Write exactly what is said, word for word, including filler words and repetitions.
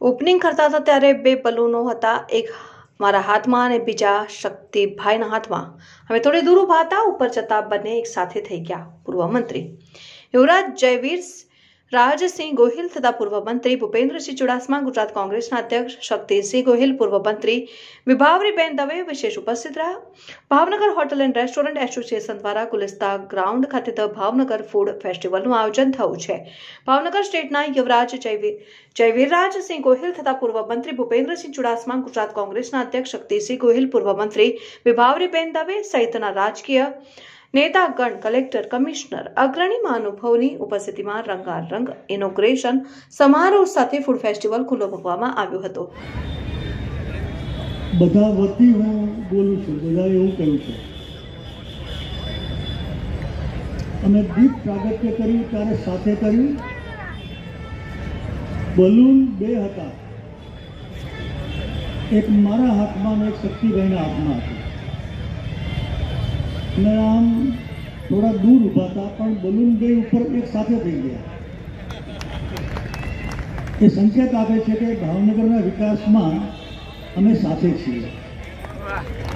Opening કરતા હતા ત્યારે બે બલૂનો હતા, એક મારા હાથમાં અને બીજા શક્તિભાઈના હાથમાં. હવે થોડી દૂર ઊભા હતા, ઉપર જતા બંને એક સાથે થઈ ગયા. પૂર્વ મંત્રી યુવરાજ જયવીર રાજસિંહ ગોહિલ તથા પૂર્વ મંત્રી ભૂપેન્દ્રસિંહ ચુડાસમા, ગુજરાત કોંગ્રેસના અધ્યક્ષ શક્તિસિંહ ગોહિલ, પૂર્વ મંત્રી વિભાવરીબેન દવે વિશેષ ઉપસ્થિત રહ્યા. Bhavnagar hotel and restaurant association દ્વારા ગુલિસ્તા ગ્રાઉન્ડ ખાતે ધ ભાવનગર ફૂડ ફેસ્ટિવલનું આયોજન થયું છે. ભાવનગર સ્ટેટના યુવરાજ જયવીર જયવીરરાજસિંહ ગોહિલ તથા પૂર્વ મંત્રી ભૂપેન્દ્રસિંહ ચુડાસમા, ગુજરાત કોંગ્રેસના અધ્યક્ષ શક્તિસિંહ ગોહિલ, પૂર્વ મંત્રી વિભાવરીબેન દવે સહિતના રાજકીય નેતાગણ, કલેક્ટર, કમિશનર, અગ્રણી મહાનુભાવોની ઉપસ્થિતિમાં રંગારંગ ઇનોગ્રેશન સમારોહ સાથે ફૂડ ફેસ્ટિવલ ખુલ્લો મૂકવામાં આવ્યો હતો. બધા વતી હું બોલું છું, બધા એવું કહ્યું છે. અમે દીપ પ્રાગટ્ય કર્યું ત્યારે સાથે કર્યું. બલૂન બે હતા, એક મારા હાથમાં અને એક શક્તિભાઈના હાથમાં હતું. અને આમ થોડા દૂર ઊભા હતા, પણ બલૂન બે ઉપર એક સાથે થઈ ગયા. એ સંકેત આપે છે કે ભાવનગરના વિકાસમાં અમે સાથે છીએ.